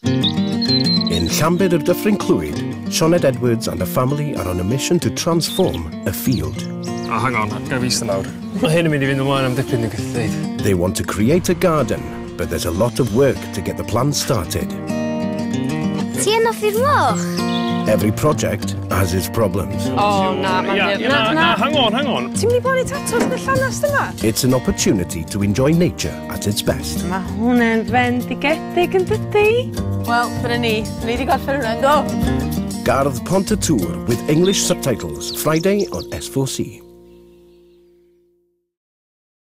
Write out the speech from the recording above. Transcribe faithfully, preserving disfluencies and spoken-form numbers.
In Llambed yr Dyffryn Clwyd, Sioned Edwards and a family are on a mission to transform a field. Oh, hang on, ga fi ista nawr. Mae hyn yn mynd i fynd ymlaen am dipyn yn gyllid. They want to create a garden, but there's a lot of work to get the plan started. Ti yn offi'r moch? Every project has its problems. Oh, na, man. Yeah, yeah, na, na, hang on, hang on. Ti'n mynd i bori tatws yn y llanast yma? It's an opportunity to enjoy nature at its best. Mae hwnna'n fendigedig yn dydi? Wel, fyna ni. Ni wedi gorffen hwnna'n do. Gardd Pont y Twr with English subtitles, Friday on S four C.